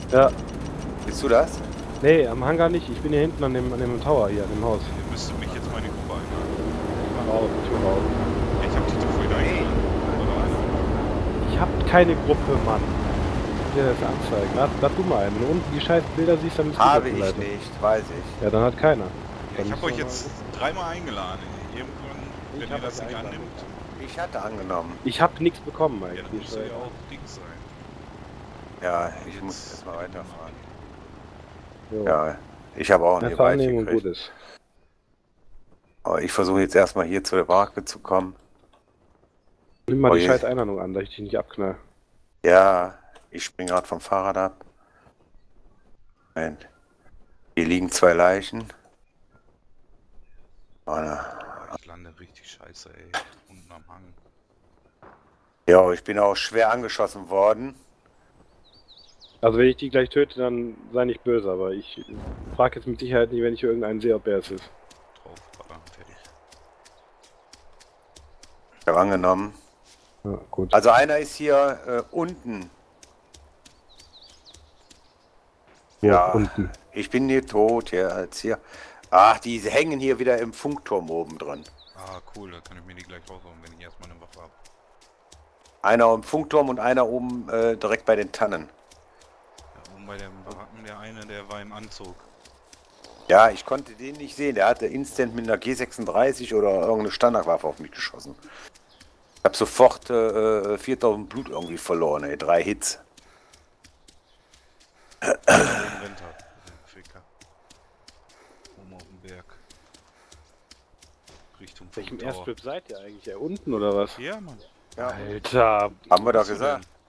Ja. Bist du das? Nee, am Hangar nicht. Ich bin hier hinten an dem Tower hier, an dem Haus. Ihr müsstet mich jetzt mal in die Gruppe einladen. Ich mach raus, ich mach raus. Ich hab Tito vorhin eingeladen. Oder einer? Ich hab keine Gruppe, Mann. Dir das anzeigen. Lad du mal ein. Wenn du unten die scheiß Bilder siehst, dann bist du Habe ich Gruppenleiter. nicht, weiß ich. Ja, dann hat keiner. Ja, ich hab euch jetzt dreimal eingeladen. Irgendwann, wenn Ich ihr hab das euch nicht eingeladen. annimmt, Ich hatte angenommen. Ich hab nichts bekommen ja, dann eigentlich. müsst ihr ja auch Dings sein. Ja, ich muss jetzt mal weiterfahren. Jo. Ja, ich habe auch nie Einfach weit annehmen und gut gekriegt. ist. Aber ich versuche jetzt erstmal hier zu der Barke zu kommen. Nimm mal Oh die je. scheiß Einladung an, dass ich dich nicht abknall. Ja, ich spring gerade vom Fahrrad ab. Moment. Hier liegen 2 Leichen. Oh, na. Ich lande richtig scheiße, ey. Unten am Hang. Ja, ich bin auch schwer angeschossen worden. Also wenn ich die gleich töte, dann sei nicht böse, aber ich frage jetzt mit Sicherheit nicht, wenn ich irgendeinen sehe, ob er es ist. Draufballern, fertig. Ich habe angenommen. Ja, gut. Also einer ist hier unten. Wo? Ja, Unten. ich bin hier tot, ja, als hier. Ach, die hängen hier wieder im Funkturm oben drin. Ah, cool, da kann ich mir die gleich rausholen, wenn ich erstmal eine Waffe habe. Einer im Funkturm und einer oben direkt bei den Tannen. Ja, oben bei dem Baracken, der eine, der war im Anzug. Ja, ich konnte den nicht sehen. Der hatte instant mit einer G36 oder irgendeine Standardwaffe auf mich geschossen. Ich habe sofort 4000 Blut irgendwie verloren, ey. 3 Hits. Den rennt er, den Ficker. Oben auf dem Berg. Richtung Welchem Tower. Airstrip seid ihr eigentlich? Ja, unten oder was? Ja, Mann. Ja. Alter, Haben wir doch Bist du gesagt. denn?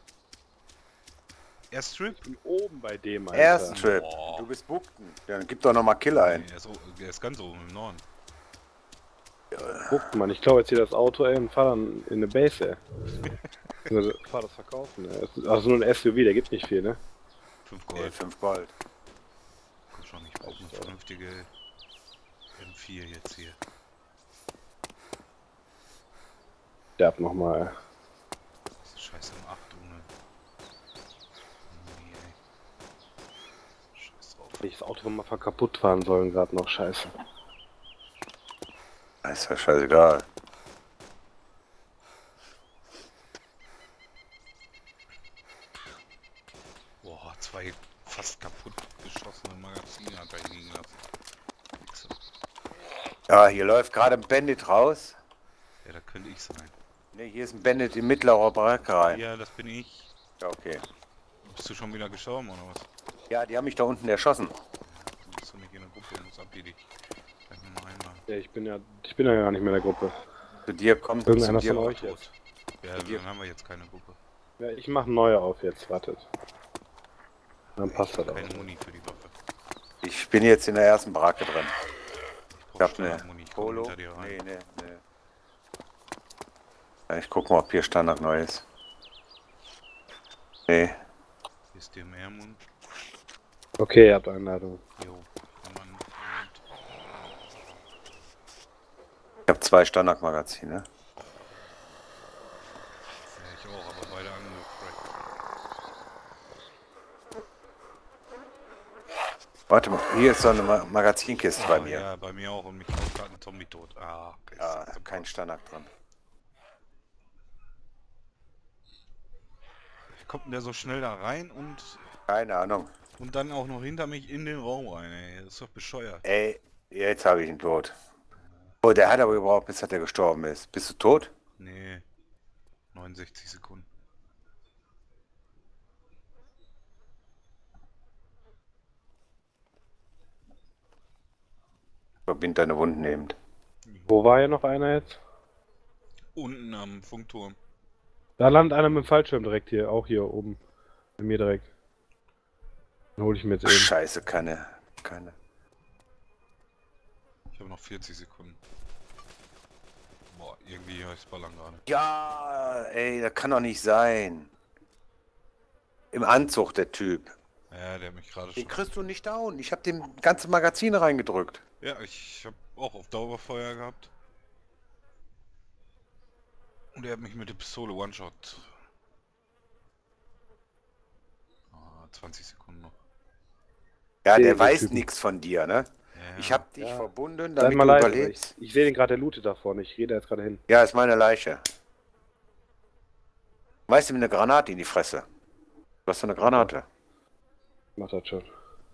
Airstrip? ich bin oben bei dem, Alter. Airstrip. Boah. Du bist Bukten. Ja, dann gib doch nochmal Killer ein. Nee, der ist ganz oben im Norden. Guckt man, ich glaube jetzt hier das Auto, ey, und fahr dann in eine Base, ey. Also, fahr das verkaufen, ey. Also nur ein SUV, der gibt nicht viel, ne? 5 Nee, Gold. 5 Gold. Komm schon, ich brauche eine vernünftige M4 jetzt hier. Sterb nochmal, ey. Das ist scheiße im 8 ohne. Nee, ey. Scheiß drauf. Hätte ich das Auto mal kaputt fahren sollen, gerade noch, scheiße. Ist ja scheißegal. Boah, 2 fast kaputt geschossene Magazine hat er liegen lassen. Wichser. Ja, hier läuft gerade ein Bandit raus. Ja, da könnte ich sein. Ne, hier ist ein Bandit in mittlerer Barke rein. Ja, das bin ich. Ja, okay. Bist du schon wieder gestorben oder was? Ja, die haben mich da unten erschossen. Du bist doch nicht in der Gruppe, muss abgeben. Kann ich nochmal einladen. Ja, ich bin ja gar nicht mehr in der Gruppe. Zu dir kommt Irgendeiner zu dir von euch Tot. jetzt. Ja, dann haben wir jetzt keine Gruppe. Ja, ich mache neue auf jetzt, wartet. Dann passt das auch. Keine Muni für die Waffe. Ich bin jetzt in der ersten Barke drin. Ich brauch hab eine Standard-Muni, ich komm Polo. hinter dir rein. Nee. Ja, ich guck mal, ob hier Standard neu ist. Nee. Hier ist DMR-Mund. Okay, ihr habt Einladung. Jo, kann man. Ich habe 2 Standardmagazine. Ja, ich auch, aber beide angefragt. Warte mal, hier ist so eine Magazinkiste bei mir. Ja, bei mir auch und mich haut gerade ein Zombie tot. Ah, okay. Ja, kein Standard drin. Wie kommt denn der so schnell da rein und Keine Ahnung. dann auch noch hinter mich in den Raum rein, ey? Das ist doch bescheuert. Ey, jetzt habe ich ihn tot. Oh, der hat aber überhaupt, bis er gestorben ist. Bist du tot? Nee. 69 Sekunden. Verbind deine Wunden nehmend. Wo war hier noch einer jetzt? Unten am Funkturm. Da landet einer mit dem Fallschirm direkt hier, auch hier oben. Bei mir direkt. Dann hol ich mir jetzt Ach, eben. Scheiße, keine. Ich habe noch 40 Sekunden. Boah, irgendwie höre ich Ballern gerade. Ja, ey, das kann doch nicht sein. Im Anzug, der Typ. Ja, der hat mich gerade Den schon. kriegst du nicht down. Ich habe dem ganze Magazin reingedrückt. Ja, ich habe auch auf Dauerfeuer gehabt. Und er hat mich mit der Pistole One-Shot. Ah, 20 Sekunden noch. Ja, sehe der den weiß Typen. nichts von dir, ne? Ja, Ich hab dich Ja. verbunden, Sei damit mal du leise, überlebst. ich sehe den gerade, der lootet da vorne. Ich gehe da jetzt gerade hin. Ja, ist meine Leiche. Weißt du, mit einer Granate in die Fresse. Du hast so eine Granate. Mach das schon.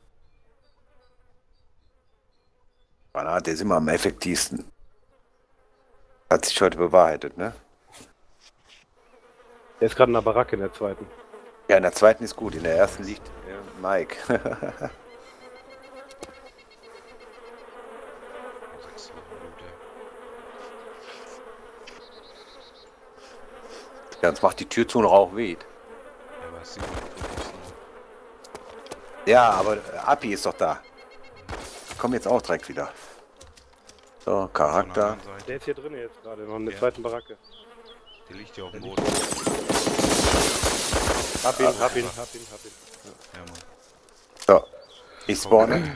Granate ist immer am effektivsten. Hat sich heute bewahrheitet, ne? Der ist gerade in der Baracke in der zweiten. Ja, in der zweiten ist gut, in der ersten liegt Mike. 6 Minuten. Ja, jetzt macht die Tür zu und Rauch weht. Ja, aber es sieht nicht aus. Ja, aber Api ist doch da. Ich komm jetzt auch direkt wieder. So, Charakter. Der ist hier drin jetzt gerade, noch in der Ja. zweiten Baracke. Der liegt hier auf dem Boden. Hab ihn. Ja, Mann. So, ich spawne.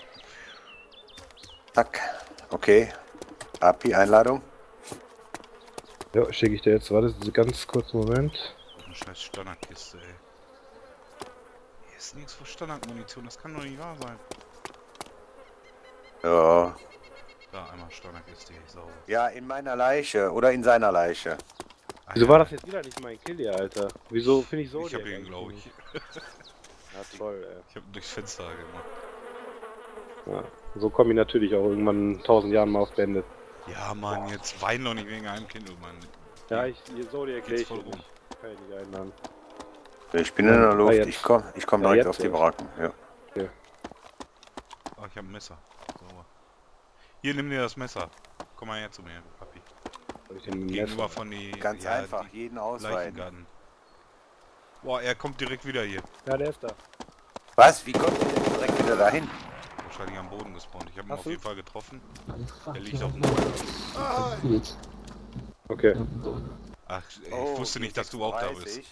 Zack. Okay. Api, Einladung. Ja, schicke ich dir jetzt. Warte, ganz kurzen Moment. Eine scheiß Standardkiste, ey. Hier ist nichts für Standardmunition, das kann doch nicht wahr sein. Ja. Da, einmal Standardkiste, hier, sauber. Ja, in meiner Leiche oder in seiner Leiche. Wieso war das jetzt wieder nicht mein Kill hier, Alter? Wieso finde ich so? Ich hab ihn, glaube ich. Ja, toll, ey. Ich hab ihn durchs Fenster gemacht. Ja, so komme ich natürlich auch irgendwann in 1000 Jahren mal aufs Bände. Ja, Mann, jetzt wein doch nicht wegen einem Kindle, Mann. Ja, so die erkläre ich voll dir rum. nicht. Kann ich nicht einladen. Ich bin in der Luft. jetzt. Ich komm Ja, direkt jetzt auf die erst. Baracken. Ja. Ah, ich hab ein Messer. Sauber. Hier, nimm dir das Messer. Komm mal her zu mir, Papi. Soll ich den Gegenüber Messer? von die... Ganz ja, einfach, die jeden ausweiten. Leichengarten. Boah, er kommt direkt wieder hier. Ja, der ist da. Was? Wie kommt ihr denn direkt wieder dahin? Wahrscheinlich am Boden gespawnt. Ich habe ihn Hast auf du? jeden Fall getroffen. Er liegt auf dem Boden. Okay. Ach, ich Oh, wusste nicht, dass du auch da bist. 30.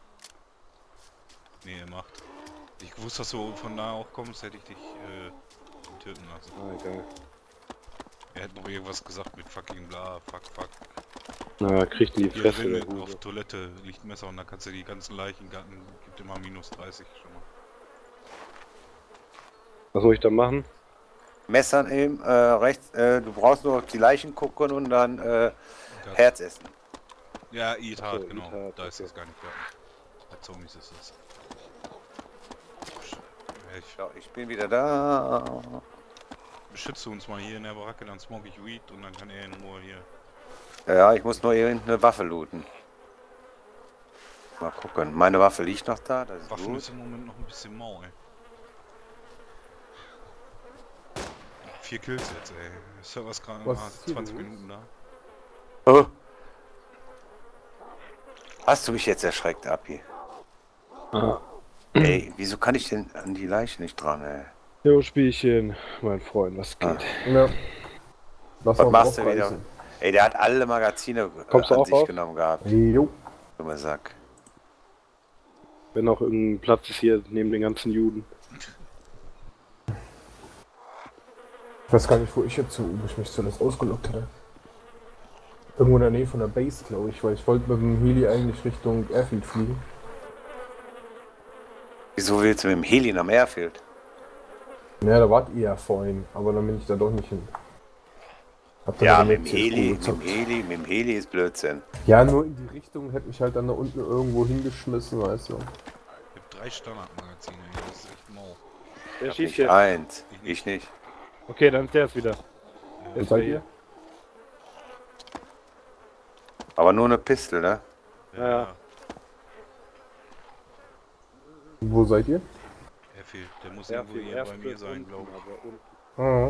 Nee, er macht. Ich wusste, dass du von da auch kommst, hätte ich dich töten lassen. Ah, egal. Er hat noch irgendwas gesagt mit fucking bla, fuck. Na, kriegt in die Hier Fresse, drin der auf Hure. Toilette liegt ein Messer und da kannst du die ganzen Leichengarten, gibt immer minus 30 schon mal. Was soll ich da machen? Messer nehmen, rechts, du brauchst nur auf die Leichen gucken und dann Herz essen. Ja, Eat-Hard, So, genau. Eat-Hard, Da ist okay. das gar nicht fertig. Bei Zombies ist das. Ja, So, ich bin wieder da. beschütze uns mal hier in der Baracke, dann smoke ich Weed und dann kann er in Ruhe hier. Ja, ich muss nur irgendeine Waffe looten. Mal gucken. Meine Waffe liegt noch da, das ist Waffen gut. ist im Moment noch ein bisschen mau, ey. 4 Kills jetzt, ey. Ist ja was gerade Was mal ist hier 20 los? Minuten da. Oh. Hast du mich jetzt erschreckt, Api? Ah. Ey, wieso kann ich denn an die Leiche nicht dran, ey? Jo, Spielchen, mein Freund, was geht? Ja. Lass Was mal machst du wieder? aufreißen. Ey, der hat alle Magazine Kommst du an auch sich auf? genommen gehabt. Jo. Dummer Sack. Wenn auch irgendein Platz ist hier neben den ganzen Juden. Ich weiß gar nicht, wo ich jetzt wo ich mich zuletzt ausgelockt hatte. Irgendwo in der Nähe von der Base, glaube ich, weil ich wollte mit dem Heli eigentlich Richtung Airfield fliegen. Wieso willst du mit dem Heli am Airfield? Ja, da wart ihr ja vorhin, aber dann bin ich da doch nicht hin. Hab dann Ja, eine mit dem CSGO Heli, gezockt. mit dem Heli ist Blödsinn. Ja, nur in die Richtung hätte mich halt dann da unten irgendwo hingeschmissen, weißt du. Ich hab 3 Standardmagazine, ey. Das ist echt mau. Wer Ich schießt nicht hier? eins, ich nicht. Okay, dann ist der es wieder. Der ist seid wieder ihr? Aber nur eine Pistole, ne? Ja. Wo seid ihr? Er fehlt. Der muss Ja, irgendwo hier bei mir sein, glaube ich. aber unten. Ah.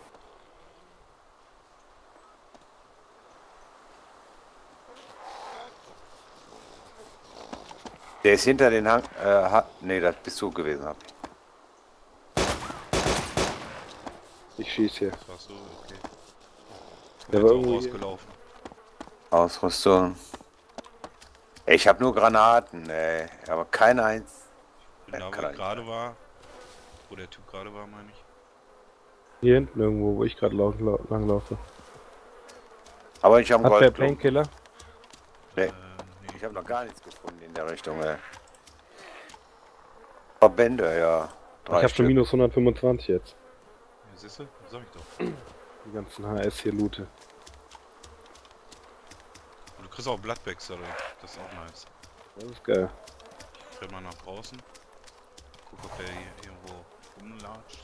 Der ist hinter den Hang. Nee, das bist du gewesen, Api. Ich schieß hier. Das war so, okay. Der Der war ist auch irgendwo hier. rausgelaufen. Ausrüstung. Ey, ich habe nur Granaten, ey. Aber keine eins. Und da, wo kann er er gerade war, wo der Typ gerade war, meine ich. Hier hinten irgendwo, wo ich gerade langlaufe. Aber ich habe Hat der Goldklumpen. Painkiller? Nee, Nee, ich habe noch gar nichts gefunden in der Richtung, ey. Verbände, ja. Ich habe schon minus 125 jetzt. Ja, siehst du? Das sag ich doch. Die ganzen HS hier loote. Und du kriegst auch Bloodbags dadurch. Das ist auch nice. Das ist geil. Ich renn mal nach draußen. Guck, ob der hier irgendwo rumlatscht.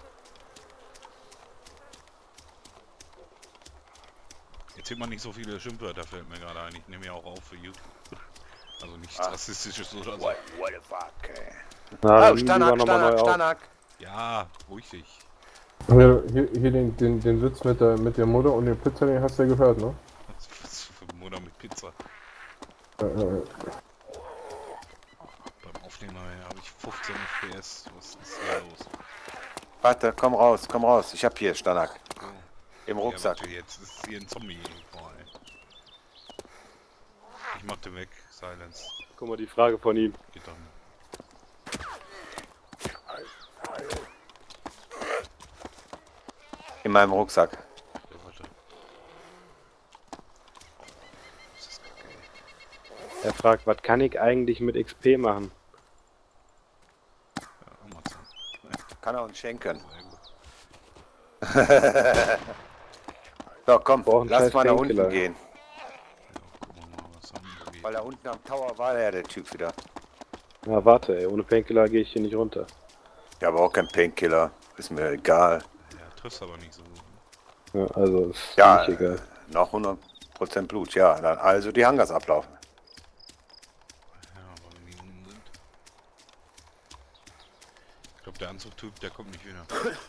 Jetzt sieht man nicht so viele Schimpfwörter, fällt mir gerade ein. Ich nehme ja auch auf für YouTube. Also nichts Rassistisches oder so. What the fuck, ey. Na, Oh, dann Stanak, lieber nochmal neu auf. Stanak. Ja, ruhig dich. Hier den Witz mit der Mutter und der Pizza, den hast du ja gehört, ne? Was für Mutter mit Pizza. Äh, Beim Aufnehmen habe ich 15 FPS. Was ist hier los? Warte, komm raus. Ich hab hier Stanak. So. Im Rucksack. Ja, warte, jetzt ist hier ein Zombie. Boah, ey. Ich mach den weg. Silence. Guck mal, die Frage von ihm. Geht dann. In meinem Rucksack. Ja, warte. Das ist kacke, ey. Er fragt, was kann ich eigentlich mit XP machen? Ja, Amazon. Kann er uns schenken. Sehr gut. So, komm, Brauchen lass scheiß mal nach Painkiller. unten gehen. Ja, gucken wir mal, was haben wir Weil da unten am Tower war ja der Typ wieder. Ja, warte, ey. Ohne Painkiller gehe ich hier nicht runter. Ja, aber auch kein Painkiller. Ist mir egal. Ja, triffst aber nicht so gut. Ja, also ist Ja, nicht egal. noch 100% Blut. Ja, dann also die Hangars ablaufen. Ja, aber wenn die unten sind. Ich glaube, der Anzugtyp, der kommt nicht wieder.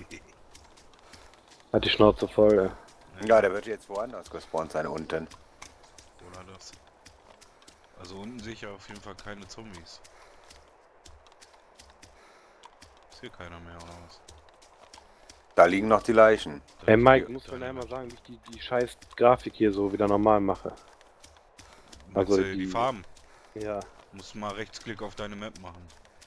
Hat die Schnauze voll, ey. Ja, der wird jetzt woanders gespawnt sein, unten. Oder das. Also unten sehe ich ja auf jeden Fall keine Zombies. Ist hier keiner mehr, oder was? Da liegen noch die Leichen. Da Ey, ist Mike, die- musst du da mir einmal liegt- sagen, wie ich die scheiß Grafik hier so wieder normal mache. Meinst also du die die- Farben. Ja. Musst mal Rechtsklick auf deine Map machen.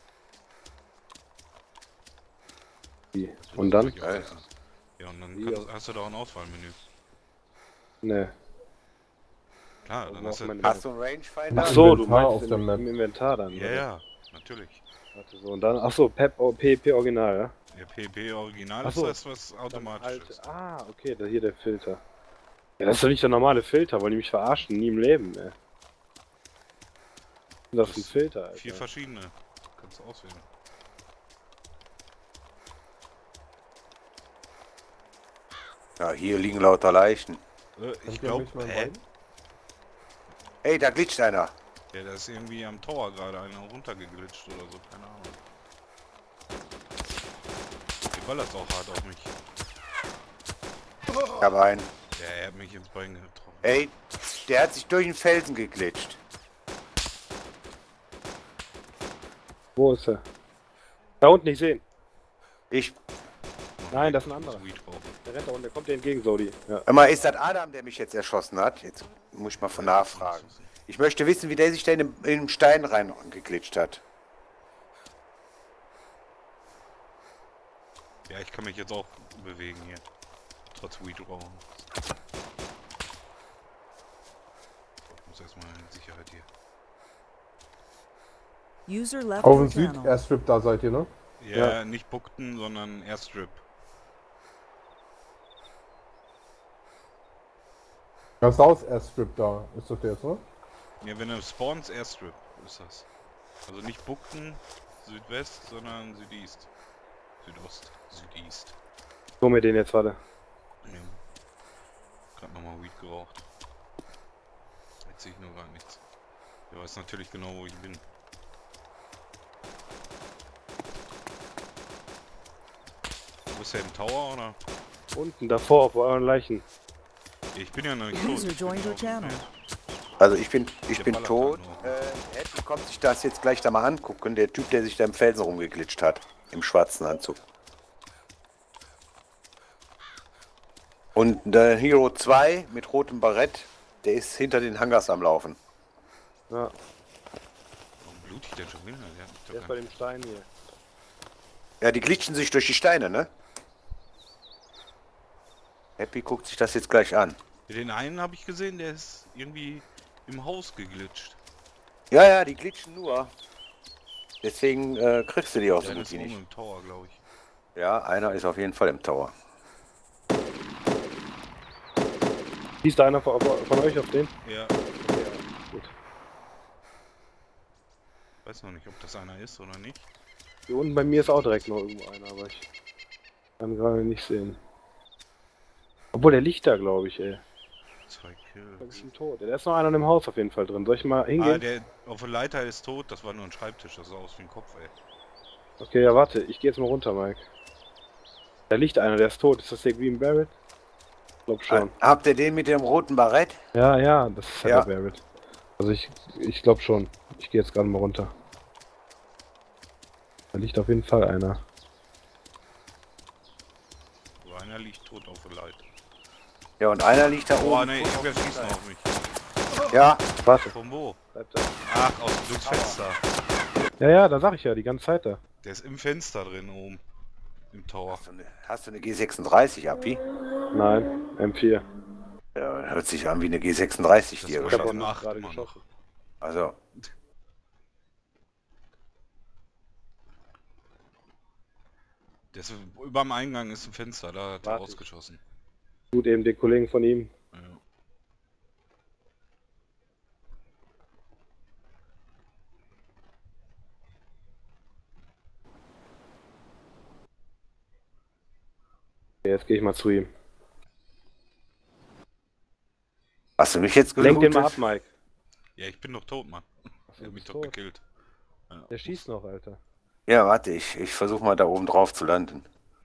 Wie? Das Und wird dann? natürlich auch wissen. Ja, und dann hast du doch ein Auswahlmenü. Ne. Klar, dann hast du... Hast du einen Rangefinder? Ach so, du Inventar meinst auf der Map. im Inventar dann. Ja, oder? ja, natürlich. Warte, so, und dann, ach so, PP Original, ja? Der PP Original Ach ist so. das, was automatisch Halt, ist. okay, da hier der Filter. Ja, das ist doch nicht der normale Filter, wollen die mich verarschen? Nie im Leben, ey. Das ist ein Filter, Alter. 4 verschiedene. Kannst du auswählen. Ja, hier liegen lauter Leichen. Ich Könnt ihr glaube, mich mal hä? rein? Ey, da glitscht einer. Ja, da ist irgendwie am Tower gerade einer runtergeglitscht oder so, keine Ahnung. Die ballert auch hart auf mich. Ich habe einen. Ja, er hat mich ins Bein getroffen. Ey, der hat sich durch den Felsen geglitscht. Wo ist er? Da unten, ich sehen. Ich. Nein, das ist ein anderer. Weed rauchen. Der rennt da unten, der kommt dir entgegen, Sodi. Ja. Immer ist das Adam, der mich jetzt erschossen hat? Jetzt muss ich mal von nachfragen. Ich möchte wissen, wie der sich da in den Stein rein geglitscht hat. Ja, ich kann mich jetzt auch bewegen hier. Trotz Weed rauchen. Ich muss erstmal in Sicherheit hier. User left Auf your dem Süd channel. Airstrip, da seid ihr, ne? Ja, nicht Buckten, sondern Airstrip. Ja, South Airstrip da ist das jetzt, ne? Ja, wenn du spawnst, Airstrip ist das. Also nicht Buckten, Südwest, sondern Südeast. Südost, Südeast. Hol mir den jetzt, warte. Ja. Gerade nochmal Weed geraucht. Jetzt sehe ich nur gerade nichts. Der weiß natürlich genau, wo ich bin. Wo ist der im Tower oder? Unten, davor, auf euren Leichen. Ich bin ja noch nicht tot. User Ich bin joined ja your auf dem channel. Feld. Also ich bin Der ballert tot. halt Happy kommt sich das jetzt gleich da mal angucken. Der Typ, der sich da im Felsen rumgeglitscht hat. Im schwarzen Anzug. Und der Hero 2 mit rotem Barett, der ist hinter den Hangars am Laufen. Ja, Warum blutig der schon wieder? Der hat mich doch der ist gar bei dem Stein hier. Ja, die glitschen sich durch die Steine, ne? Happy guckt sich das jetzt gleich an. Den einen habe ich gesehen, der ist irgendwie im Haus geglitscht. Ja, ja, die glitschen nur. Deswegen kriegst du die auch so Der gut ist wie oben nicht. im Tower, glaube ich. Ja, einer ist auf jeden Fall im Tower. Schießt da einer von euch auf den? Ja, Okay, ja, gut. weiß noch nicht, ob das einer ist oder nicht. Hier unten bei mir ist auch direkt noch irgendwo einer, aber ich kann gerade nicht sehen. Obwohl, der liegt da, glaube ich, ey. 2 Der Kills. ist ein tot. Da ist noch einer im Haus auf jeden Fall drin. Soll ich mal Ah, hingehen? der auf der Leiter ist tot, das war nur ein Schreibtisch, das sah aus wie ein Kopf, ey. Okay, ja, warte. Ich gehe jetzt mal runter, Mike. Da liegt einer, der ist tot. Ist das der Green Barrett? Ich glaube schon. Habt ihr den mit dem roten Barett? Ja, ja, das ist halt Ja. der Barrett. Also ich glaube schon. Ich gehe jetzt gerade mal runter. Da liegt auf jeden Fall einer. So, einer liegt tot auf der Leiter. Ja, und einer liegt da Oh, oben. ne, irgendwer schießt noch auf mich. Ja, Warte, Von wo? bleib da. Ach, durchs Fenster. Ja, ja, da sag ich ja, die ganze Zeit da. Der ist im Fenster drin oben. Im Tower. hast du eine G36, Api? Nein, M4. Ja, hört sich an wie eine G36, die Das er war Ich habe auch geschossen noch hat. noch gerade immer geschossen. Also, Der ist überm Eingang ist ein Fenster, da hat er Warte. rausgeschossen. Gut, eben den Kollegen von ihm. Ja. Okay, jetzt gehe ich mal zu ihm. hast du mich jetzt Lenk den gelootet? mal ab, Mike. Ja, ich bin doch tot, Mann. Ach, Er du hat mich bist doch tot. gekillt. Der schießt noch, Alter. Ja, warte, ich versuche mal da oben drauf zu landen.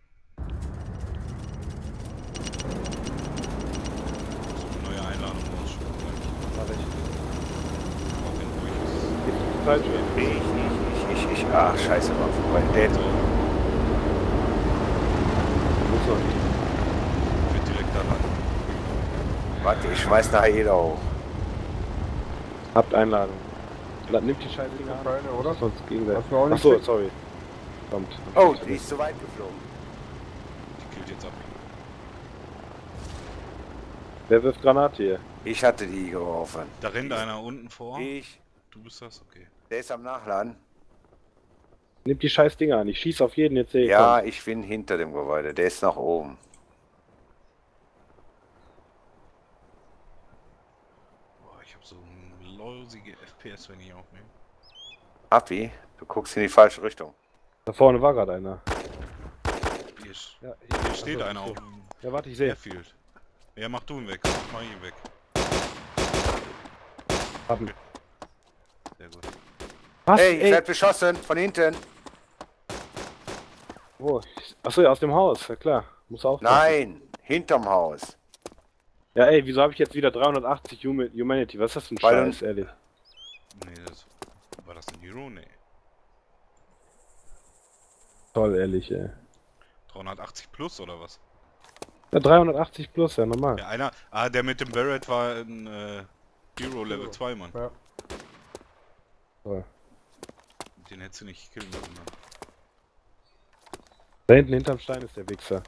So eine neue Einladung rausschicken. Mach ich. Auch wenn durch Gibt's die Zeit schon? Ich. Ach, scheiße, war vorbei. Der, ist. So, Muss noch nicht. wird direkt da landen. warte, ich schmeiß nachher jeder hoch. Habt Einladung. Nimmt die scheiß Dinger an. Keine, oder? Sonst gegenseitig. Hast du auch nicht Achso, gekriegt? sorry. Kommt. Oh, die ist zu weit geflogen. Die killt jetzt ab. Wer wirft Granate hier? Ich hatte die geworfen. Da rennt einer unten vor. Ich, Du bist das? Okay. der ist am Nachladen. Nimmt die scheiß Dinger an. Ich schieß auf jeden jetzt. Ja, ich bin hinter dem Gebäude. Der ist nach oben. Boah, ich hab so lausige FPS, wenn ich aufnehme. Api, du guckst in die falsche Richtung. Da vorne war gerade einer. Hier, Ja, hier steht Achso, einer so. auf dem Ja, warte, ich sehe. Airfield. Ja, mach du ihn weg. Mach ihn weg. Haben. Sehr gut. Was? Hey, ich Ey, werd beschossen von hinten. wo? Achso, ja, aus dem Haus. Ja klar. Muss auch. Nein, hinterm Haus. Ja, ey, wieso habe ich jetzt wieder 380 Humanity? Was ist das für ein Weil Scheiß, ehrlich? Nee, das war das ein Hero? Nee. Toll, ehrlich, ey. 380 plus oder was? Ja, 380 plus, ja, normal. Ja, einer. Ah, der mit dem Barrett war ein Hero Level 2, Mann. Ja. Toll. Den hättest du nicht killen können, Mann. Da hinten hinterm Stein ist der Wichser.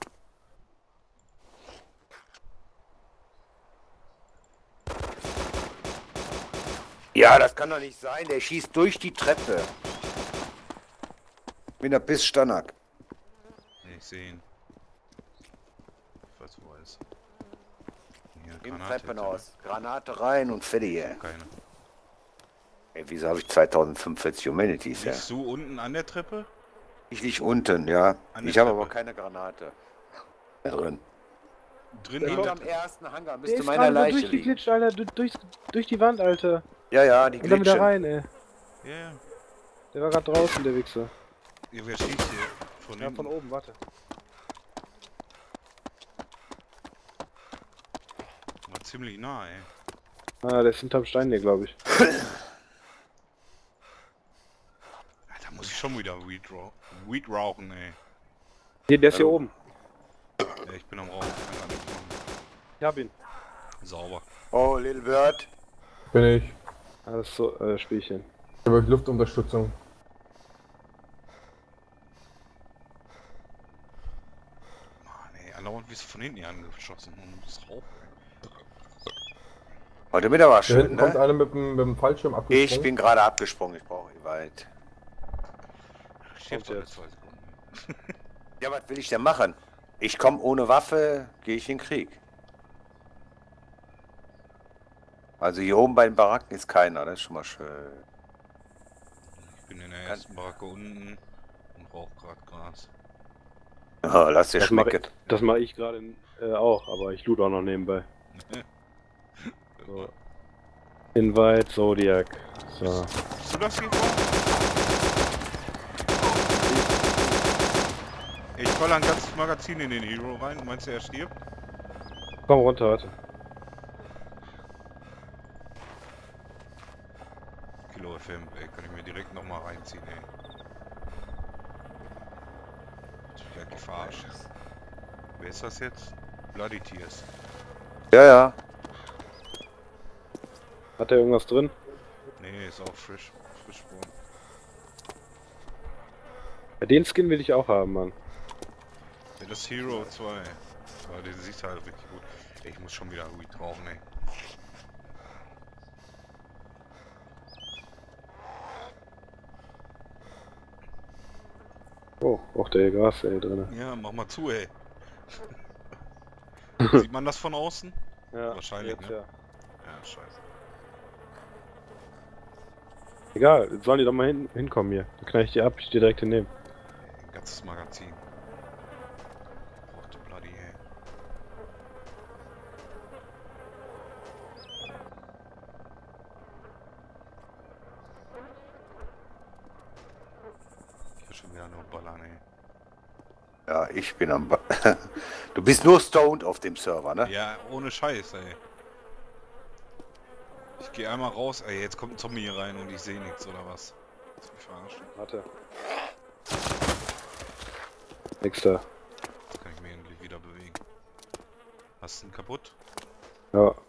Ja, das kann doch nicht sein. Der schießt durch die Treppe. Mit einer Bissstanak. Nee, ich sehe ihn. Ich weiß, wo er ist. Hier, Im Granate hätte Treppenhaus. Granate rein und fertig. er. Keine. Ey, wieso habe ich 2045 Humanities? Ja? Liegst du unten an der Treppe? Ich lieg unten, ja. An der Ich habe Treppe. aber keine Granate. Drin. Drin an der Hinterm Treppe. ersten Hangar Der müsste ist meine gerade so Leiche liegen. durchgeglitscht, Alter. Durch die Wand, Alter. Ja, ja, die Und dann wieder glitschen. rein, ey. Ja, ja. Der war gerade draußen, der Wichser. Ja, wer schießt hier? Von Ja, hinten. von oben, warte. War ziemlich nah, ey. Ah, der ist hinterm Stein hier, glaube ich. Ja, da muss ich schon wieder Weed rauchen, ey. Hier, der ist hier oben. Ja, ich bin am Rauchen. Kann gar nichts machen. Ich hab ihn. Sauber. Oh, Little Bird. Bin ich. Alles so, Spielchen. Ich habe Luftunterstützung. Mann, ey. Andauernd wirst du von hinten hier angeschossen. Und das Rauch, ey. Heute Mittag war Da hinten schön, kommt ne? einer mit dem Fallschirm abgesprungen. Ich bin gerade abgesprungen. Ich brauche weit. Stirbt Kommt doch in jetzt. 2 Sekunden. Ja, was will ich denn machen? Ich komme ohne Waffe, gehe ich in den Krieg. Also hier oben bei den Baracken ist keiner, das ist schon mal schön. Ich bin in der ersten Baracke unten und rauch grad Gras. Ja, lass dir Das mache schmecken. das mach ich gerade auch, aber ich loot auch noch nebenbei. So. Invite, Zodiac. So. Bist du das hier? Ich voll ein ganzes Magazin in den Hero rein. Meinst du, er stirbt? Komm runter, warte. Kilo FM, ey, kann ich mir direkt nochmal reinziehen, ey. Ich bin gleich verarscht. Wer ist das jetzt? Bloody Tears. Ja, ja. Hat er irgendwas drin? Nee, ist auch frisch. Frisch born. Ja, den Skin will ich auch haben, Mann. Ja, das ist Hero 2. Ja, den sieht halt richtig gut. Ey, ich muss schon wieder Weed rauchen, ey. Oh, auch der Gras, ey, drin. Ja, mach mal zu, ey. Sieht man das von außen? Ja, Wahrscheinlich, jetzt, ne? ja. Ja, scheiße. Egal, sollen die doch mal hinkommen hier. Dann knall ich die ab, ich die direkt hinnehmen. Ein ganzes Magazin. Braucht du Bloody, ey. Ich will schon wieder nur ballern, ey. Ja, ich bin am Du bist nur stoned auf dem Server, ne? Ja, ohne Scheiß, ey. Ich gehe einmal raus, ey, jetzt kommt ein Zombie hier rein und ich sehe nichts, oder was? Willst du mich verarschen? Warte. Nix da. Jetzt kann ich mich endlich wieder bewegen. Hast du einen kaputt? Ja. Oh,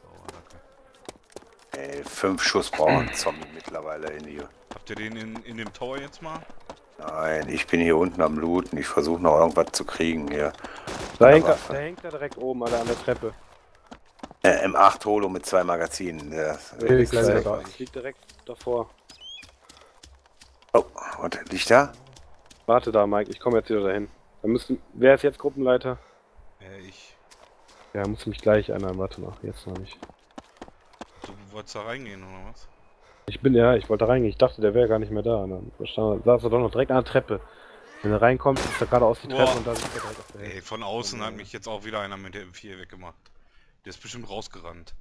danke. Ey, 5 Schuss brauchen Zombie mittlerweile in hier. Habt ihr den in dem Tower jetzt mal? Nein, ich bin hier unten am Looten. Ich versuche noch irgendwas zu kriegen hier. Da Eine hängt, Waffe. der hängt da direkt oben, Alter, an der Treppe. M8 Holo mit 2 Magazinen. Ja, Ich gleich wieder da. Ich lieg direkt davor. oh, was liegt da? Warte da, Mike, ich komme jetzt wieder dahin. Wer ist jetzt Gruppenleiter? Ich. Ja, muss mich gleich einer. Warte noch, jetzt noch nicht. Du wolltest da reingehen, oder was? Ich wollte da reingehen. Ich dachte, der wäre gar nicht mehr da. Und dann saß er doch noch direkt an der Treppe. Wenn er reinkommt, ist er geradeaus die Treppe Boah. und da sitzt er direkt auf der Ey, von außen hat mich jetzt auch wieder einer mit der M4 weggemacht. Der ist bestimmt rausgerannt.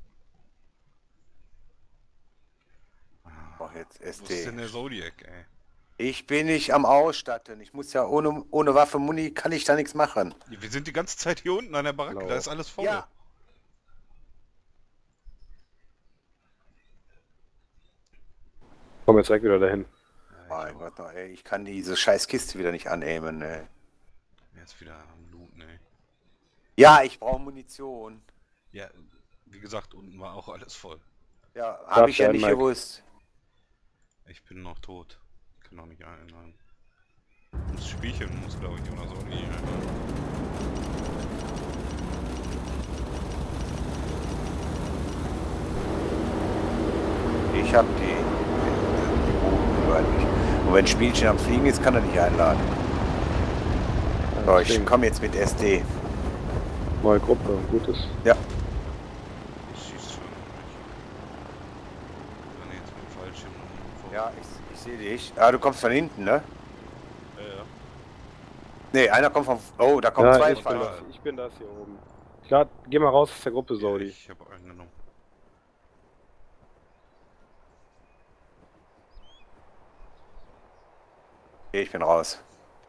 Oh, jetzt Wo ist denn der SD. Zodiac, ey? Ich bin nicht am Ausstatten. Ich muss ja ohne Waffe Muni kann ich da nichts machen. Wir sind die ganze Zeit hier unten an der Baracke, Genau. da ist alles voll. Ja. Komm jetzt direkt wieder dahin. Mein Gott, noch, ey, ich kann diese scheiß Kiste wieder nicht annehmen, ey. Jetzt wieder am Looten, ey. Ja, ich brauche Munition. Ja, wie gesagt, unten war auch alles voll. Ja, habe ich ja werden, nicht Mike. gewusst. Ich bin noch tot. Ich kann noch nicht erinnern. Das Spielchen muss, glaube ich, oder so nicht. Ich habe die nicht. Und wenn Spielchen am Fliegen ist, kann er nicht einladen. So, ich komme jetzt mit SD. Neue Gruppe, gutes. Ja, Ich schieß schon. Ich jetzt mit dem Fallschirm vor. ja, ich sehe dich. Ah, du kommst von hinten, ne? Ja. Ne, einer kommt von... Oh, da kommen Ja, zwei ich bin, Fallen. das, ich bin das hier oben. Klar, geh mal raus aus der Gruppe, Sodi. Ich habe einen genommen. Okay, ich bin raus.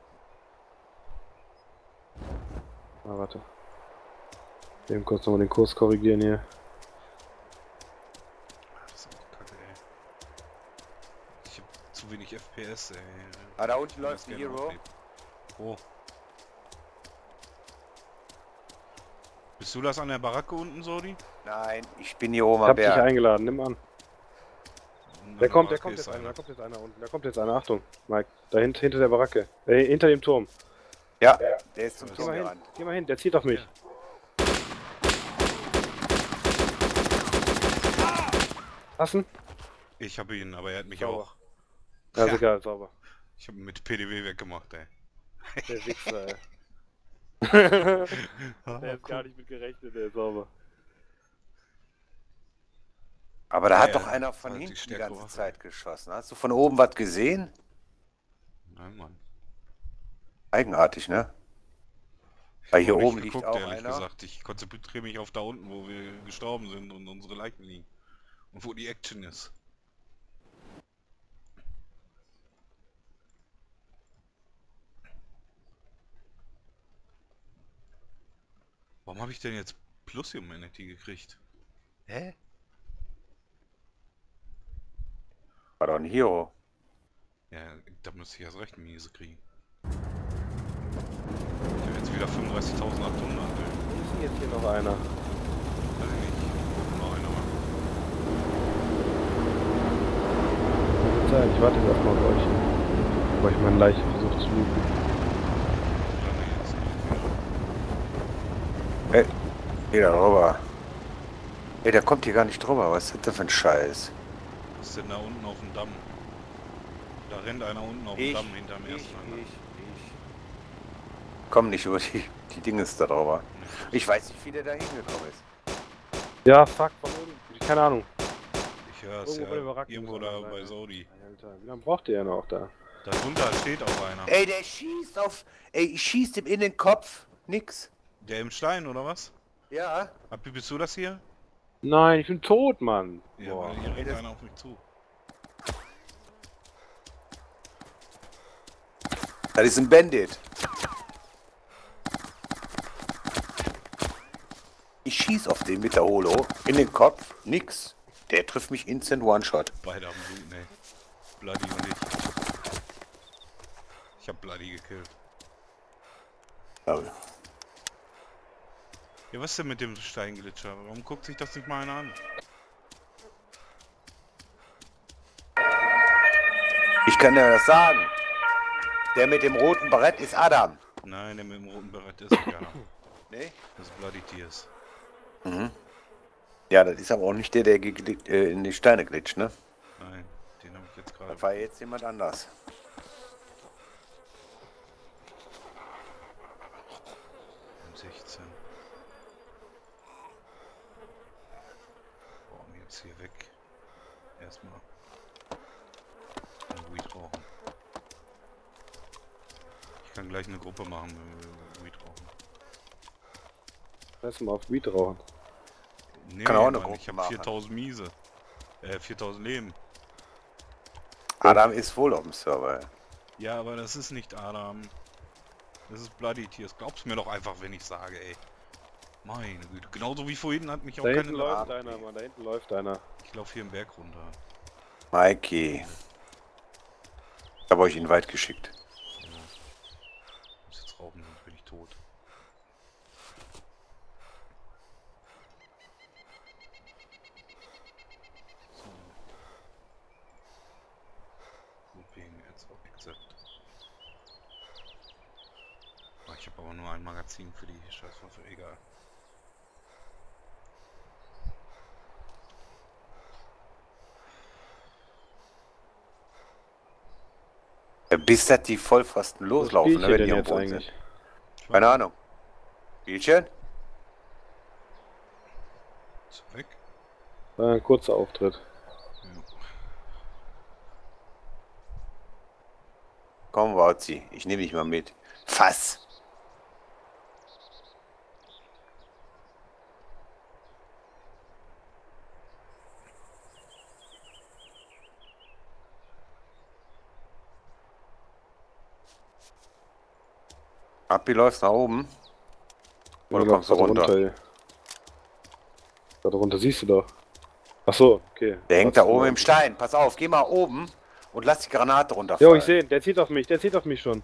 Ah, warte. Eben kurz nochmal den Kurs korrigieren hier. Das ist auch kacke, ey. Ich hab zu wenig FPS, ey. Ah, da unten Ich läuft ein würd gerne Hero. aufleben. Oh. Bist du das an der Baracke unten, Sodi? Nein, ich bin hier oben Ich am hab dich Berg. eingeladen, nimm an. Unten an Der kommt Baracke jetzt ist einer, da kommt jetzt einer unten. Da kommt jetzt einer, Achtung, Mike. Da hinter der Baracke. Hinter dem Turm. Ja, der ist zum Geh Geh Turm mal hin, gerannt. geh mal hin, der zieht auf mich. Passen? Ich habe ihn, aber er hat mich Sauber. auch. Ja, ist egal, sauber. Ich habe ihn mit PDW weggemacht, ey. Der Wichser, ey. Der ist gar nicht mit gerechnet, der ist sauber. Aber da Ja, hat ja, doch einer das von war die hinten die stärkere ganze Waffe. Zeit geschossen. Hast du von oben was gesehen? Nein, Mann. Eigenartig, ne? Ich Weil hab hier auch nicht oben liegt geguckt, auch ehrlich einer. gesagt. Ich konzentriere mich auf da unten, wo wir gestorben sind und unsere Leichen liegen. Und wo die Action ist. Warum habe ich denn jetzt Plusium Energy gekriegt? Hä? War doch ein Hero. Ja, da müsste ich erst recht miese kriegen. Ich habe jetzt wieder 35.800, ey. Wo ist denn jetzt hier noch einer? Weiß ich nicht. Noch einer mal. Ich warte jetzt erstmal auf euch. Weil ich meine Leiche versucht zu looten. Oder nee, jetzt nicht. Hey, geh da drüber. Ey, der kommt hier gar nicht drüber. Was ist das denn für ein Scheiß? Was ist denn da unten auf dem Damm? Da rennt einer unten auf dem Damm hinterm ersten Anhang. Komm nicht über die Dinges da drüber. Ich weiß nicht, wie der da hingekommen ist. Ja, fuck, von oben. Keine Ahnung. Ich höre es Irgendwo bei ja. Baracken Irgendwo muss da einer bei sein. Saudi. Alter, wie lange braucht ihr ja noch da? Da drunter steht auch einer. Ey, der schießt auf... Ey, ich schießt ihm in den Kopf. Nix. Der im Stein, oder was? Ja. Abi, bist du das hier? Nein, ich bin tot, Mann. Ja, Boah. weil hier rennt das- einer auf mich zu. Das ist ein Bandit. Ich schieß auf den mit der Holo. In den Kopf. Nix. Der trifft mich instant One-Shot. Beide am Blut, ne. Bloody und ich. Ich hab Bloody gekillt. Ja. Ja, was ist denn mit dem Steinglitscher? Warum guckt sich das nicht mal einer an? Ich kann dir das sagen. Der mit dem roten Barett ist Adam. Nein, der mit dem roten Barett ist nicht einer. Nee? Das ist Bloody Tears. Mhm. Ja, das ist aber auch nicht der, der in die Steine glitscht, ne? Nein, den habe ich jetzt gerade. Das war jetzt jemand anders. Um 16. Warum jetzt hier weg? Erstmal. Ein Weed rauchen. Ich kann gleich eine Gruppe machen, wenn wir Weed rauchen. Lass mal auf Weed rauchen. Nee, Kann auch eine Mann, Gruppe ich habe machen. 4000 Miese. 4000 Leben. Adam ist wohl auf dem Server. Ja, aber das ist nicht Adam. Das ist Bloody Tears. Glaub's mir doch einfach, wenn ich sage, ey. Meine Güte. Genauso wie vorhin hat mich auch Da keine... hinten läuft einer, Mann. Da hinten läuft einer. Ich laufe hier im Berg runter. Mikey. Ich habe euch ihn weit geschickt. Ich muss jetzt rauchen, sonst bin ich tot. So. Grouping, jetzt auch accept. Oh, ich habe aber nur ein Magazin für die Scheißwaffe, egal. Bis dass die Vollpfosten loslaufen, Was ne, spielt wenn ihr die denn am jetzt Boden eigentlich? sind. Keine Ahnung. Spielchen? Ist weg? War ein kurzer Auftritt. Ja. Komm, Wauzi, ich nehme dich mal mit. Fass! Abi läuft nach oben. Oder Ja, kommst du gerade runter? ey. Da runter siehst du doch. Ach so, okay. Der hängt da Warte oben mal. im Stein. Pass auf, geh mal oben und lass die Granate runterfallen. Jo, ich sehe ihn. Der zieht auf mich schon.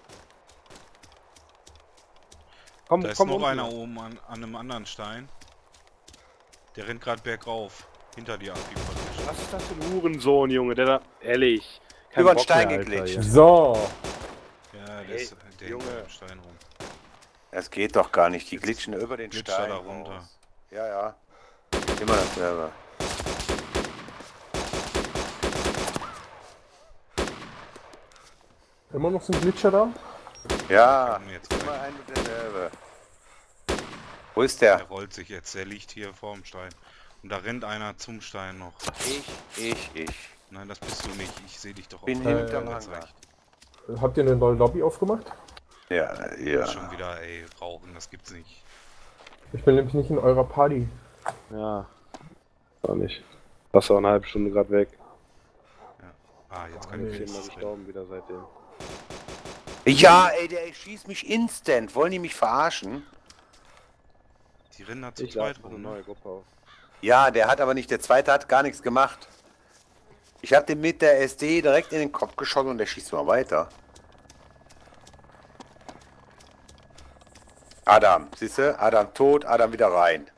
Komm, Da ist komm noch unten. einer oben an einem anderen Stein. Der rennt gerade bergauf. Hinter dir, Abi, praktisch. Was ist das für ein Hurensohn, Junge? Der da... Ehrlich. Kein Über den Bock Stein mehr, Alter, geglitscht. hier. So. Ja, der Hey, ist der Junge. hinter dem Stein rum. Das geht doch gar nicht. Die Jetzt glitschen über den glitscht er Stein. da runter. raus. Ja, ja. Immer dasselbe. Immer noch so ein Glitscher da? Ja, Jetzt immer ein und derselbe. Wo ist der? Der rollt sich jetzt, der liegt hier vorm Stein. Und da rennt einer zum Stein noch. Ich. Nein, das bist du nicht. Ich sehe dich doch Bin auf. hinterm Ganz Hangar. recht. Habt ihr eine neue Lobby aufgemacht? Ja, ja. Schon wieder, ey, rauchen, das gibt's nicht. Ich bin nämlich nicht in eurer Party. Ja. Auch nicht. Warst auch eine halbe Stunde gerade weg. Ah, jetzt kann nee. ich Ich bin mal jetzt gestorben wieder seitdem. Ja, ey, der schießt mich instant. Wollen die mich verarschen? Die rennen da zu Ich lade zweit eine rum. Ne? neue Gruppe auf. Ja, der hat aber nicht, der zweite hat gar nichts gemacht. Ich hab den mit der SD direkt in den Kopf geschossen und der schießt mal weiter. Adam, siehste, Adam tot, Adam wieder rein.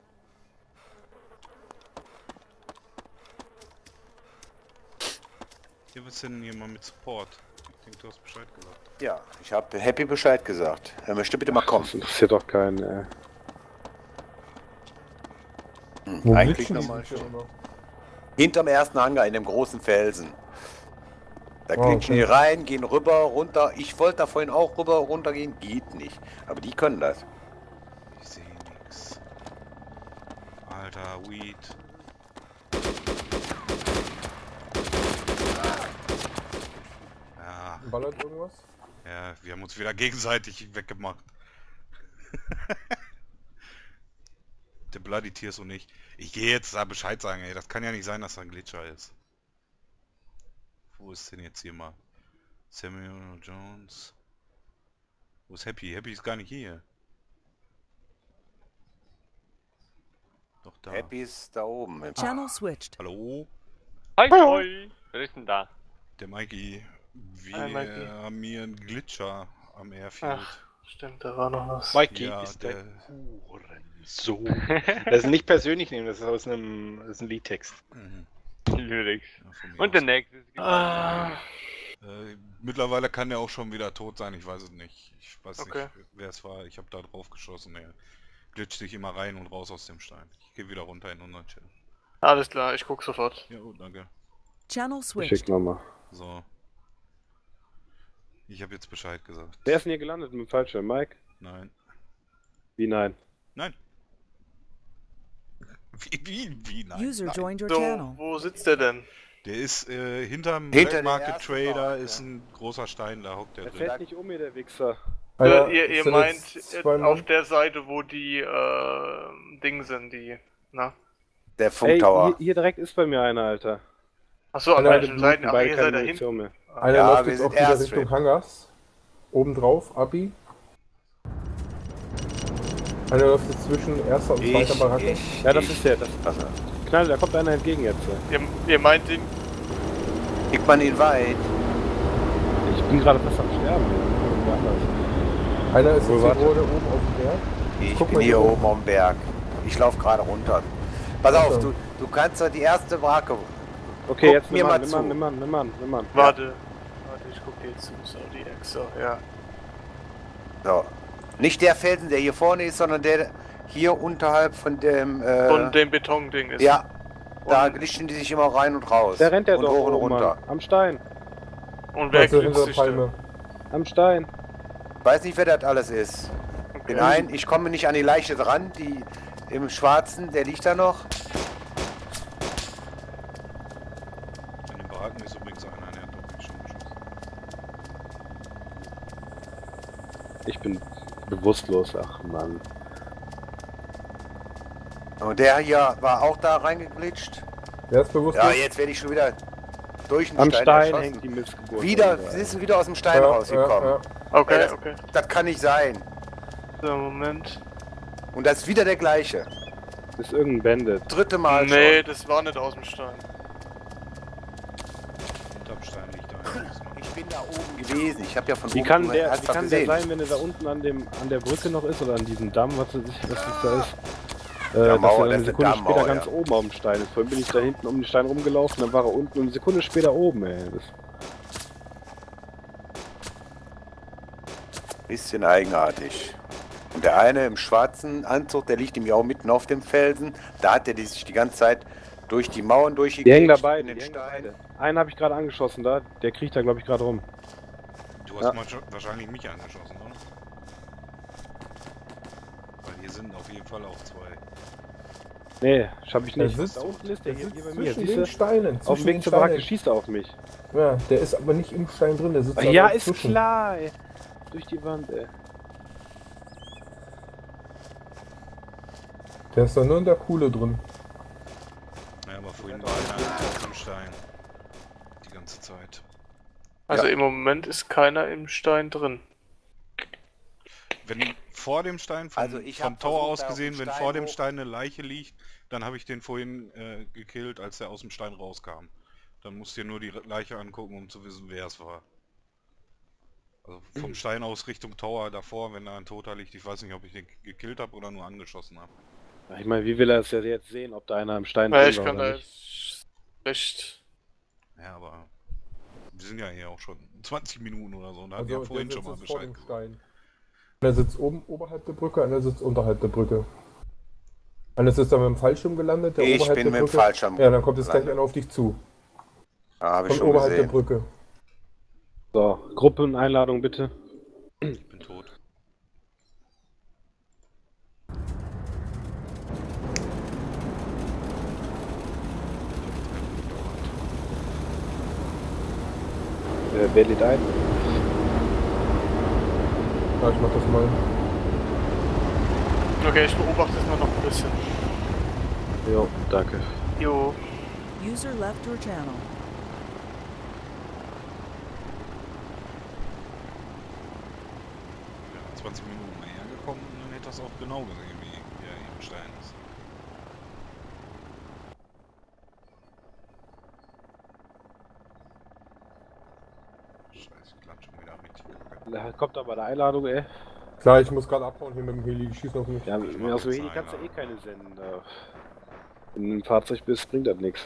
Hier ist denn jemand mit Support. Ich denke, du hast Bescheid gesagt. Ja, ich habe Happy Bescheid gesagt. Er möchte bitte mal kommen. Das interessiert doch keinen, ey. Wo Eigentlich glitschen die nochmal Glitscher schon. immer? Hinterm ersten Hangar in dem großen Felsen. Da Oh, glitschen okay. die rein, gehen rüber, runter. Ich wollte da vorhin auch rüber, runter gehen. Geht nicht. Aber die können das. Ich sehe nix. Alter, Weed. Ja, Ballert irgendwas? ja, wir haben uns wieder gegenseitig weggemacht. Der Bloody Tears und ich. Ich gehe jetzt da Bescheid sagen, ey. Das kann ja nicht sein, dass da ein Glitcher ist. Wo ist denn jetzt hier mal? Samuel Jones. Wo ist Happy? Happy ist gar nicht hier. Doch da. Happy ist da oben. Channel switched. Hallo? Hoi, hoi. Wer ist denn da? Der Mikey. Wir Hi, Mikey. haben hier einen Glitcher am Airfield. Ach, stimmt, da war noch was. Mikey Ja, ist der- der Hurensohn. Das ist nicht persönlich nehmen, das ist aus einem, das ist ein Liedtext. Mhm. Lyrics. Ja, von mir Und der aus. nächste ist Mittlerweile kann der auch schon wieder tot sein, ich weiß es nicht. Ich weiß Okay. nicht, wer es war. Ich habe da drauf geschossen. Er glitscht sich immer rein und raus aus dem Stein. Ich gehe wieder runter in unseren Channel. Alles klar, ich guck sofort. Ja, oh, danke. Channel Ich switched. schick nochmal. So. Ich habe jetzt Bescheid gesagt. Wer ist denn hier gelandet mit dem Fallschirm? Mike? Nein. Wie nein? Nein. Wie nein? User Nein. joined your So, channel. wo sitzt der denn? Der ist hinterm Hinter Black der Market ersten Trader Bar, ist ja. ein großer Stein, da hockt der Der drin. fällt nicht um mir, der Wichser. Alter, ihr es sind meint jetzt zwei Mann. auf der Seite, wo die Dinge sind, die. Na? Der Ey, Funktower. hier direkt ist bei mir einer, Alter. Achso, an Beide welchen Seiten? Ach, Beide ihr keine seid da hinten. Munition mehr. Einer Ja, läuft wir jetzt sind auch wieder Airstrip. Richtung Hangars. Oben drauf, Abi. Einer läuft jetzt zwischen erster und zweiter Baracke. Ja, das ist der. Das Also, Knall, da kommt einer entgegen jetzt. Ihr meint den. kriegt man ihn weit. Ich bin gerade fast am Sterben. Irgendwo anders. Einer ist Wo jetzt wart hier ihr? gerade oben auf dem Berg. Ich Guck bin mal hier hier oben am Berg. Ich laufe gerade runter. Pass auf, Also. du kannst doch die erste Baracke. Okay, Guck jetzt mir mal nimm zu. an. Warte. Warte, ich guck dir jetzt zu. So, die Exo, ja. So. Nicht der Felsen, der hier vorne ist, sondern der hier unterhalb von dem. Und dem Betonding ist. Ja. Da Und- glitschen die sich immer rein und raus. Der rennt ja und doch hoch und oben, runter. Mann. Am Stein. Und wer Also glitscht hinter der sich da? Palme. Am Stein. Weiß nicht, wer das alles ist. Okay. Den einen, ich komme nicht an die Leiche dran, die im Schwarzen, der liegt da noch. In den Baracken ist übrigens einer, der hat doch schon geschossen. Ich bin bewusstlos. Ach, Mann. Und der hier war auch da reingeglitscht. Wer ist bewusst? Ja, jetzt werde ich schon wieder durch den Am Stein, Stein erschossen. hängt die Missgeburt. Wieder, Alter. sie ist wieder aus dem Stein rausgekommen. Okay, Ja, das- okay. Das kann nicht sein. So, Moment. Und das ist wieder der gleiche. Das ist irgendein Bandit. Dritte Mal Nee, schon. das war nicht aus dem Stein. Hinterm Stein liegt einer. Ich bin da oben gewesen. Ich habe ja von Wie oben kann nur der, erst wie was kann der gesehen. sein, wenn er da unten an der Brücke noch ist oder an diesem Damm, was das da ist? Ja, Mauer, dass er das dann eine ist Sekunde eine später Dammmauer, ganz ja. oben auf dem Stein ist. Vorhin bin ich da hinten um den Stein rumgelaufen, dann war er unten und eine Sekunde später oben, ey. Bisschen eigenartig. Und der eine im schwarzen Anzug, der liegt ihm ja auch mitten auf dem Felsen. Da hat er sich die ganze Zeit durch die Mauern Die hängen da durchgekriegt. beide, die hängen da beide. Einen habe ich gerade angeschossen da, der kriecht da glaube ich gerade rum. Du hast mal wahrscheinlich mich angeschossen, oder? Weil hier sind auf jeden Fall auch zwei. Nee, hab ich nicht. Der sitzt- Da unten ist der hier bei mir. zwischen Siehst den du? Steinen. Auf dem Zwischen Weg den zur Baracke Steinen. schießt er auf mich. Ja, der ist aber nicht im Stein drin, der sitzt Ja, aber ist zwischen. klar, ey. Durch die Wand, ey. Der ist da nur in der Kuhle drin. Ja, aber vorhin war einer auf dem Stein. Die ganze Zeit. Also Ja. im Moment ist keiner im Stein drin. Wenn vor dem Stein, Also ich vom hab Tower versucht, aus da auf gesehen, den wenn Stein vor dem hoch- Stein eine Leiche liegt, dann habe ich den vorhin gekillt, als er aus dem Stein rauskam. Dann musst du dir nur die Leiche angucken, um zu wissen, wer es war. Also vom Stein aus Richtung Tower davor, wenn da ein Toter liegt, ich weiß nicht, ob ich den gekillt habe oder nur angeschossen habe. Ich meine, wie will er es ja jetzt sehen, ob da einer im Stein Ja, drin ich war kann oder da nicht? jetzt schlecht. Ja, aber wir sind ja hier auch schon 20 Minuten oder so und hatten Also ja der vorhin sitzt schon mal jetzt vor Bescheid dem gesagt. Stein. Einer sitzt oben oberhalb der Brücke, einer sitzt unterhalb der Brücke. Einer ist dann mit dem Fallschirm gelandet, der Ich oberhalb bin der mit dem Brücke. Fallschirm Ja, dann kommt jetzt gleich gelandet. einer auf dich zu. Ja, habe ich Von schon oberhalb der gesehen. Brücke. So, Gruppeneinladung bitte. Ich bin tot. Wer lädt ein? Ja, ich mach das mal. Okay, ich beobachte es mal noch ein bisschen. Jo, danke. Jo. User left your channel. Ja, 20 Minuten näher gekommen und dann hätte das auch genau gesehen, wie er hier im Stein ist. Scheiße, ich land schon wieder richtig kacke. Da kommt aber eine Einladung, ey. Klar, ich muss gerade abhauen hier mit dem Heli, die schießen auf mich. Ja, Ich mehr mach aus dem jetzt Heli eine kannst du eh Einladung. keine senden. Da. Wenn du im Fahrzeug bist, bringt das nichts.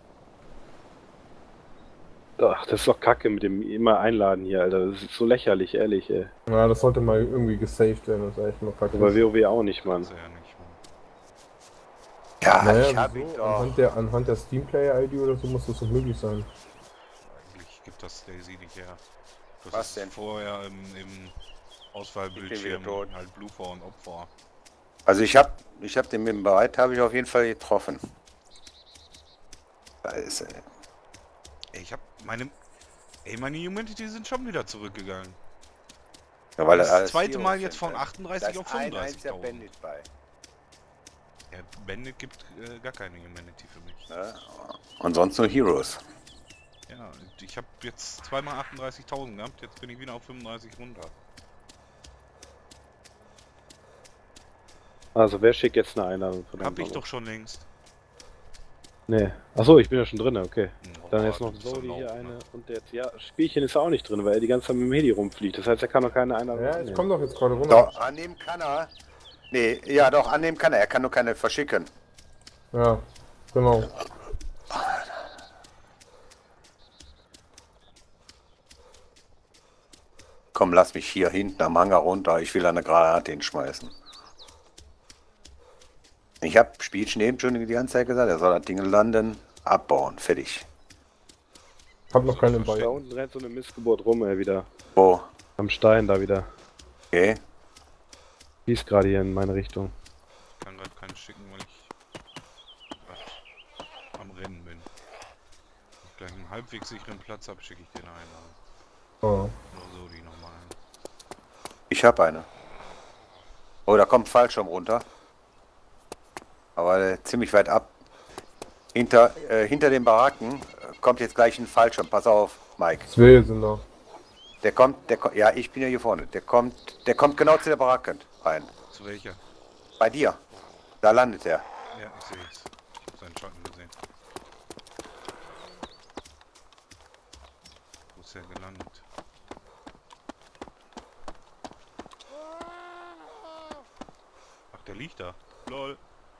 Ach, das ist doch kacke mit dem immer einladen hier, Alter. Das ist so lächerlich, ehrlich, ey. Ja, das sollte mal irgendwie gesaved werden, das ist eigentlich noch kacke. Aber WoW auch nicht, Mann. Das ist er ja nicht, Mann. Ja, Naja, ich habe ihn wieso? doch. Anhand der Steam Player ID oder so muss das doch möglich sein. Eigentlich gibt das Daisy nicht her. Das Was ist denn? vorher im Ich bin Auswahlbildschirm wieder tot. halt Blutfor und Opfer. Also ich hab den mit dem Bereit, habe ich auf jeden Fall getroffen. Da ist er. Ey, ich hab meine... Ey, meine Humanity sind schon wieder zurückgegangen. Ja, weil Das da alles zweite Mal Heroes jetzt sind, von da 38 auf ist ein einziger 35.000. Bandit bei. Ja, Bandit gibt gar keine Humanity für mich. Ne? Und sonst nur Heroes. Ja, ich habe jetzt zweimal 38.000 gehabt, jetzt bin ich wieder auf 35 runter. Also, wer schickt jetzt eine Einladung von Hab ich doch schon längst. Nee. Achso, ich bin ja schon drin, okay. Oh, Dann ist du noch bist so Soli hier laut, eine ne? und jetzt, ja, Spielchen ist auch nicht drin, weil er die ganze Zeit mit dem Heli rumfliegt. Das heißt, er kann noch keine Einladung Ja, ich annehmen. komm doch jetzt gerade runter. Doch, annehmen kann er. Nee, ja doch, annehmen kann er. Er kann nur keine verschicken. Ja, genau. Komm, lass mich hier hinten am Hangar runter. Ich will eine Granate hinschmeißen. Ich hab Spielchen eben schon die ganze Zeit gesagt, er soll das Ding landen, abbauen, fertig. Hab noch keinen Da bei. unten rennt so eine Missgeburt rum, ey, wieder. Wo? Am Stein da wieder. Okay. Die ist gerade hier in meine Richtung. Ich kann gerade keine schicken, weil ich grad am Rennen bin. Wenn ich gleich einen halbwegs sicheren Platz habe, schicke ich dir eine Einladung. Oh. Nur so die nochmal ein. Ich hab eine. Oh, da kommt ein Fallschirm runter. Aber ziemlich weit ab. Hinter den Baracken kommt jetzt gleich ein Fallschirm. Pass auf, Mike. Zwei sind da. Der kommt, ja, ich bin ja hier vorne. Der kommt genau zu der Baracke rein. Zu welcher? Bei dir. Da landet er. Ja, ich sehe es. Ich habe seinen Schatten gesehen. Wo ist er gelandet? Ach, der liegt da. Lol.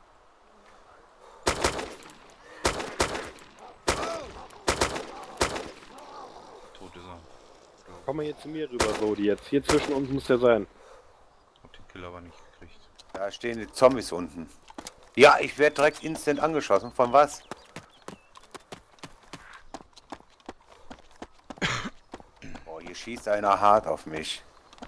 Tot ist er. Komm mal hier zu mir rüber, Soli, jetzt. Hier zwischen uns muss der sein. Hab den Kill aber nicht gekriegt. Da stehen die Zombies unten. Ja, ich werde direkt instant angeschossen. Von was? Oh, Hier schießt einer hart auf mich.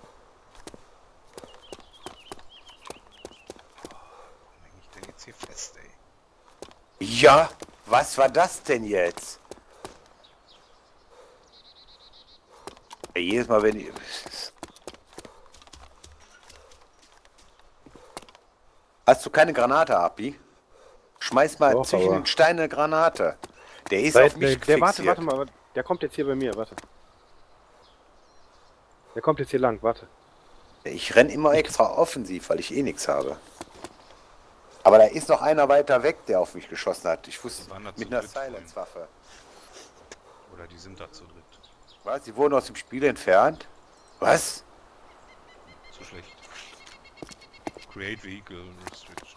Warum häng ich denn jetzt hier fest, ey? Ja, was war das denn jetzt? Ey, jedes Mal, wenn ich... Hast du keine Granate, Abi? Schmeiß mal Doch, zwischen aber- den Steinen eine Granate. Der ist Seid- auf mich der warte fixiert. mal, der kommt jetzt hier bei mir, warte. Der kommt jetzt hier lang, warte. Ich renn immer extra offensiv, weil ich eh nichts habe. Aber da ist noch einer weiter weg, der auf mich geschossen hat. Ich wusste, Die waren da mit zu einer dritt Silence-Waffe. Oder die sind da zu dritt. Was? Die wurden aus dem Spiel entfernt? Was? Zu schlecht. Create Vehicle Restriction.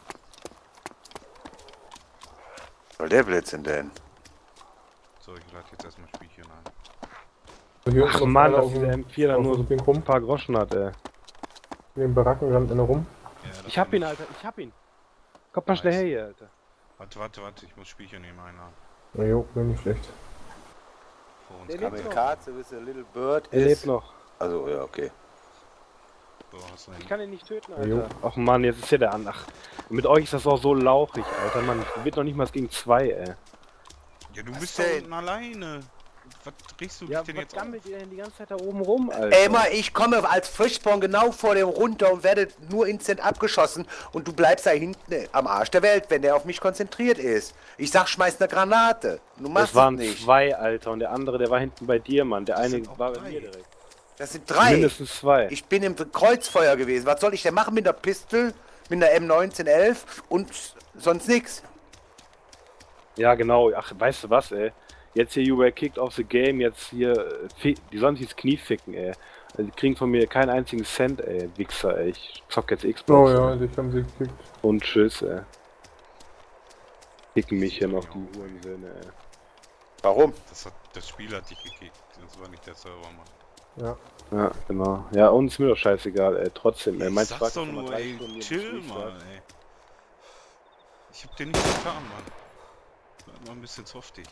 Was soll der Blödsinn denn? So, ich lade jetzt erstmal Spielchen ein. Hier Ach unten noch Mann, einer dass auf dieser dem- M4 da auf nur dem so Ding rum. ein paar Groschen hat, ey. In den Baracken rennt einer rum. Ja, das Ich hab war ihn, nicht- Alter, ich hab ihn. Kommt mal schnell her hier, Alter. Warte, ich muss Spielchen nehmen, einer. Na jo, bin nicht schlecht. Vor uns Der kam lebt der. noch. Kamikaze with a little bird Er lebt noch. Also, ja, okay. So, hast du Ich einen. kann ihn nicht töten, Jo. Alter. Ach Mann, jetzt ist hier der an. Ach, mit euch ist das auch so lauchig, Alter. Man wird noch nicht mal gegen 2, ey. Ja, du Was bist da denn? unten alleine. Was regst du dich Ja, denn was jetzt auf? gammelt ihr denn die ganze Zeit da oben rum, Alter? Emma, ich komme als Frischborn genau vor dem runter und werde nur instant abgeschossen und du bleibst da hinten am Arsch der Welt, wenn der auf mich konzentriert ist. Ich sag, schmeiß eine Granate. Du machst Es waren es nicht. 2, Alter, und der andere, der war hinten bei dir, Mann. Der Das eine sind auch war bei 3. mir direkt. Das sind 3. Mindestens 2. Ich bin im Kreuzfeuer gewesen. Was soll ich denn machen mit der Pistol, mit der M1911 und sonst nix? Ja, genau. Ach, weißt du was, ey? Jetzt hier, you were kicked off the game, jetzt hier, die sollen sich ins Knie ficken, ey. Also, die kriegen von mir keinen einzigen Cent, ey, Wichser, ey. Ich zock jetzt Oh Xbox. ja, ey. dich haben sie gekickt. Und tschüss, ey. Kicken mich hier noch die Hurensöhne, ey. Warum? Das Spiel hat dich gekickt. Das war nicht der Server, Mann. Ja. Ja, genau. Ja, uns ist mir doch scheißegal, ey. Trotzdem, ey. Ich Mein sag's Spaß doch ist immer nur, 3 ey. Stunden hier Chill im mal, Spiel, ey. Ich hab dir nichts getan, Mann. Bleib mal ein bisschen softig.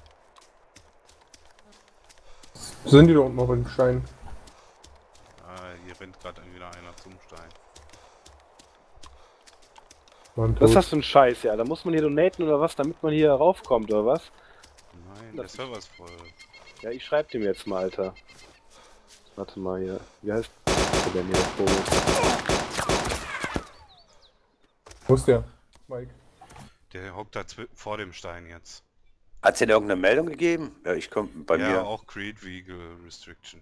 Sind die da unten noch bei dem Stein? Ah, hier rennt gerade wieder einer zum Stein. Mann, Was ist tot. das für ein Scheiß, ja? Da muss man hier donaten oder was, damit man hier raufkommt, oder was? Nein, der Server ist voll. Ja, ich schreib dem jetzt mal, Alter. Warte mal hier. Wie heißt der denn hier, der Vogel? Wo ist der? Mike. Der hockt da vor dem Stein jetzt. Hat's denn irgendeine Meldung gegeben? Ja, ich komme bei Ja, mir. auch Create Vehicle Restriction.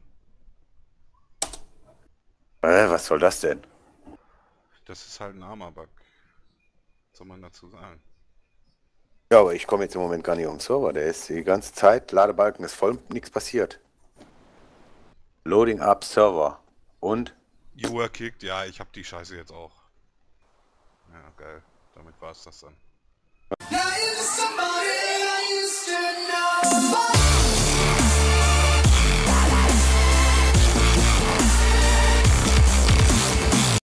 Was soll das denn? Das ist halt ein Arma-Bug. Was soll man dazu sagen? Ja, aber ich komme jetzt im Moment gar nicht um den Server. Der ist die ganze Zeit, Ladebalken ist voll, nichts passiert. Loading up Server. Und? You were kicked? Ja, ich hab die Scheiße jetzt auch. Ja, geil. Damit war's das dann.